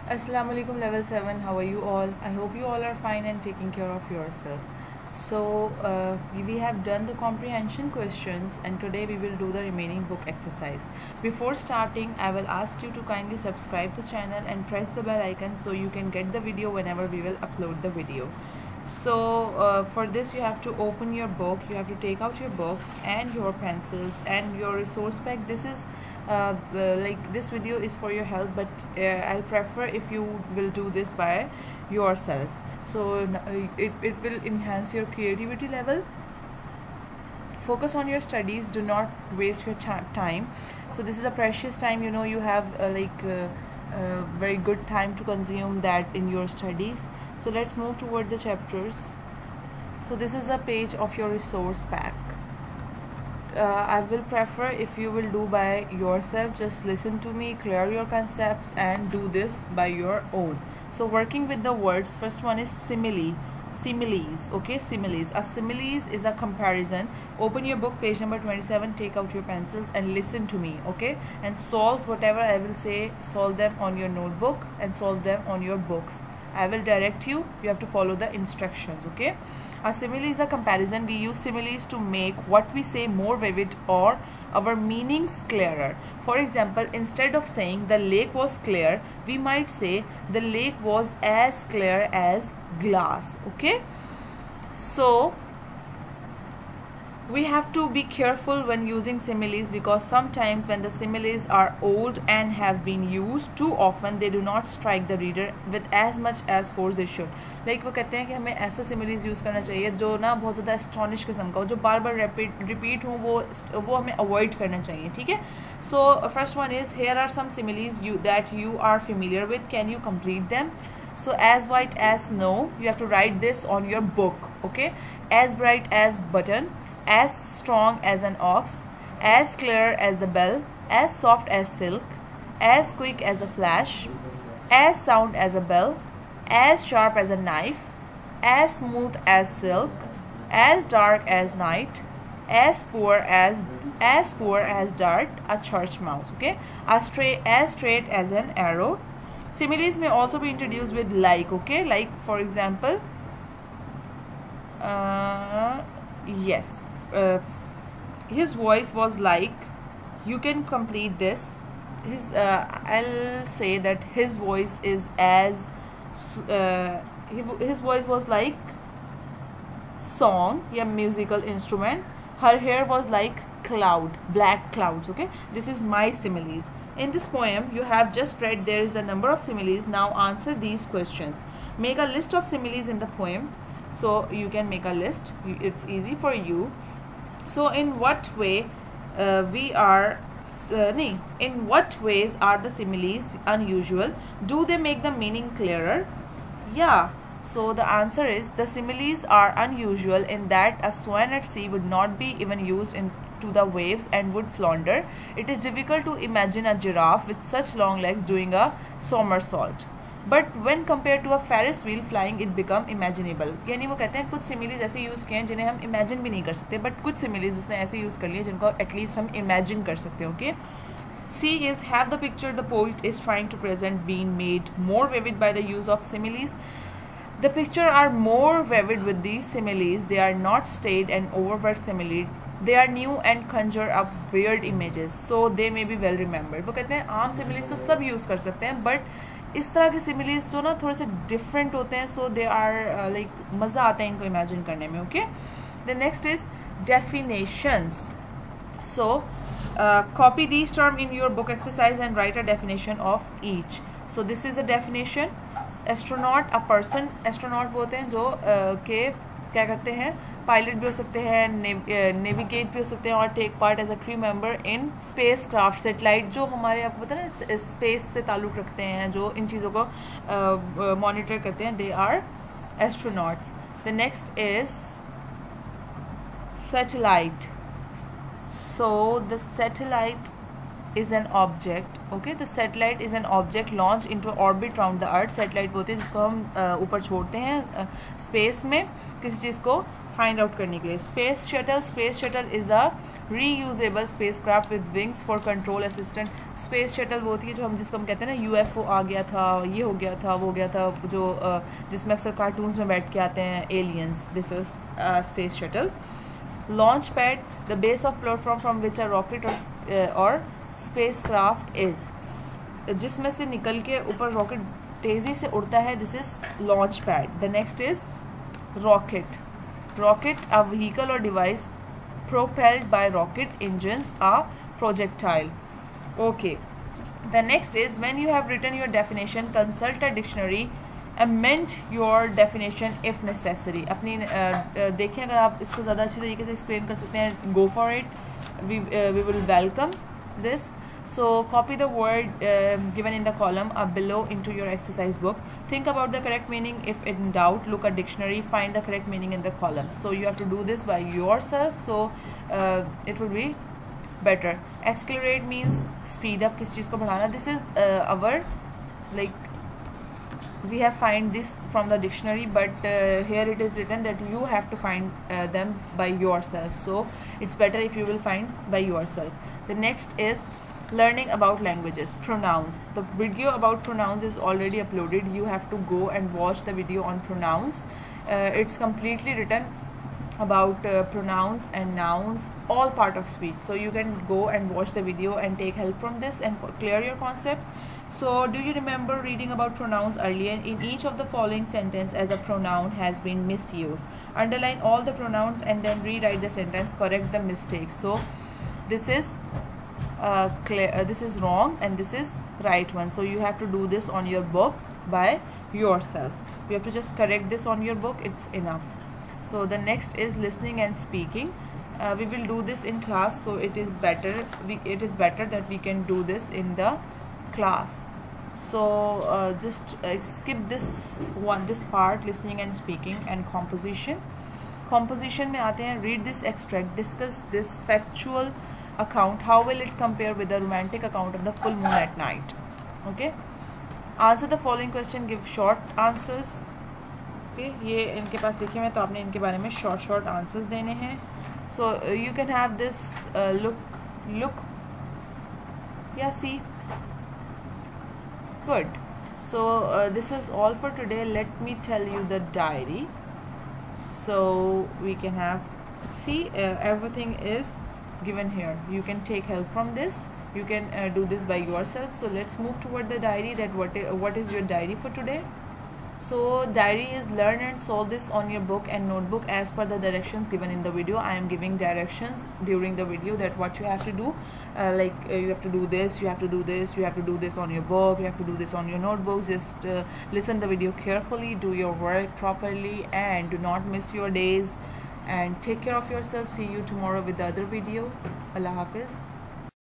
Assalamualaikum level 7, how are you all? I hope you all are fine and taking care of yourself. So we have done the comprehension questions and today we will do the remaining book exercise. Before starting, I will ask you to kindly subscribe the channel and press the bell icon so you can get the video whenever we will upload the video. So for this you have to open your book, you have to take out your books and your pencils and your resource pack. This is like this video is for your help, but I'll prefer if you will do this by yourself, so it will enhance your creativity level. Focus on your studies, do not waste your time. So this is a precious time, you have very good time to consume that in your studies. So let's move toward the chapters. So this is a page of your resource pack. I will prefer if you will do by yourself. Just listen to me, clear your concepts and do this by your own. So working with the words, first one is similes. Okay, similes. A similes is a comparison. Open your book, page number 27, take out your pencils and listen to me, okay, and solve whatever I will say. Solve them on your notebook and solve them on your books. I will direct you, you have to follow the instructions, okay. A simile is a comparison. We use similes to make what we say more vivid or our meanings clearer. For example, instead of saying the lake was clear, we might say the lake was as clear as glass, okay. So we have to be careful when using similes, because sometimes when the similes are old and have been used too often, they do not strike the reader with as much as force they should. Like वो कहते हैं कि हमें ऐसा similes use करना चाहिए जो ना बहुत ज़्यादा एस्टॉनिश किस्म का हो, जो बार बार रिपीट हो, वो हमें अवॉइड करना चाहिए, ठीक है. So first one is, here are some similes that you are familiar with. Can you complete them? So as white as snow, you have to write this on your book, okay. As bright as button, as strong as an ox, as clear as the bell, as soft as silk, as quick as a flash, as sound as a bell, as sharp as a knife, as smooth as silk, as dark as night, as poor as dart, a church mouse, okay. As straight as an arrow. Similes may also be introduced with like, okay. Like for example, yes, his voice was like. You can complete this. I'll say that his voice is as his voice was like song, yeah, musical instrument. Her hair was like cloud, black clouds, okay. This is my similes. In this poem you have just read, there is a number of similes. Now answer these questions. Make a list of similes in the poem. So you can make a list, it's easy for you. So in what way in what ways are the similes unusual? Do they make the meaning clearer? Yeah. So the answer is, the similes are unusual in that a swan at sea would not be even used into the waves and would flounder. It is difficult to imagine a giraffe with such long legs doing a somersault. But when compared to a Ferris wheel flying, it become imaginable. यानी वो कहते हैं कुछ similes ऐसे use किए हैं जिन्हें हम इमेजिन भी नहीं कर सकते, बट कुछ सिमिलीज उसने ऐसे यूज़ कर लिए जिनको एटलीस्ट हम इमेजिन कर सकते हैं, okay. C is, have the picture the poet is trying to present being made more vivid by the use of similes. The picture are more vivid with these similes. They are not staid and overworked similes. They are new and conjure up weird images, so they may be well remembered. वो कहते हैं आम similes तो सब use कर सकते हैं, but इस तरह के सिमिलीज जो ना थोड़े से डिफरेंट होते हैं, सो दे आर लाइक मज़ा आता है इनको इमेजिन करने में, okay. The next is definitions. So copy these term in your book exercise and write a definition of each. So this is a definition. Astronaut, a person. Astronaut वो होते हैं जो के क्या करते हैं, पायलट भी हो सकते हैं, नेविगेट भी हो सकते हैं और take part as a crew member in spacecraft. Satellite जो हमारे आपको पता है ना स्पेस से ताल्लुक़ रखते हैं, जो इन चीज़ों को मॉनिटर करते हैं, they are astronauts. The next is satellite. So the satellite is an object, okay. The satellite is an object launched into orbit around the earth. Satellite होते हैं जिसको हम ऊपर छोड़ते हैं स्पेस में किसी चीज़ को, फाइंड आउट करने के लिए. Space shuttle is a reusable spacecraft with wings for control assistant. Space shuttle वो होती है जो जिसको हम कहते हैं ना यूएफओ आ गया था, ये हो गया था, वो हो गया था, जो जिसमें अक्सर कार्टून्स में बैठ के आते हैं aliens. This is space shuttle. Launch pad, the base of platform from which a rocket or spacecraft is. जिसमें से निकल के ऊपर रॉकेट तेजी से उड़ता है. This is launch pad. The next is rocket. Rocket, a vehicle or device propelled by rocket engines, a projectile. Okay. The next is, when you have written your definition, consult a dictionary, amend your definition if necessary. अपनी देखें अगर आप इसको ज़्यादा अच्छी तरीके से explain कर सकते हैं, go for it. We will welcome this. So copy the word given in the column below into your exercise book. Think about the correct meaning. If in doubt, look at dictionary, find the correct meaning in the column. So you have to do this by yourself, so it will be better. Accelerate means speed up, किस चीज़ को बढ़ाना. This is our, like, we have find this from the dictionary, but here it is written that you have to find them by yourself. So it's better if you will find by yourself. The next is learning about languages. Pronouns. The video about pronouns is already uploaded. You have to go and watch the video on pronouns. It's completely written about pronouns and nouns, all part of speech. So you can go and watch the video and take help from this and clear your concepts. So do you remember reading about pronouns earlier? In each of the following sentence as a pronoun has been misused. Underline all the pronouns and then rewrite the sentence. Correct the mistakes. So this is this is wrong and this is right one. So you have to do this on your book by yourself. You have to just correct this on your book. It's enough. So the next is listening and speaking. We will do this in class, so it is better. It is better that we can do this in the class. So just skip this part, listening and speaking. And composition में आते हैं. Read this extract. Discuss this factual account. How will it compare with the romantic account of the full moon at night? Okay. Answer the following question. Give short answers. Okay. ये इनके पास लिखे हुए हैं, तो आपने इनके बारे में short answers देने हैं. So you can have this look. Yeah. See. Good. So this is all for today. Let me tell you the diary. So we can have, see, everything is given here. You can take help from this. You can do this by yourself. So let's move toward the diary. That what is your diary for today? So diary is learn and solve this on your book and notebook as per the directions given in the video. I am giving directions during the video that what you have to do. You have to do this, you have to do this, you have to do this on your book, you have to do this on your notebooks. Just listen the video carefully, do your work properly, and do not miss your days. And take care of yourself. See you tomorrow with the other video. Allah Hafiz.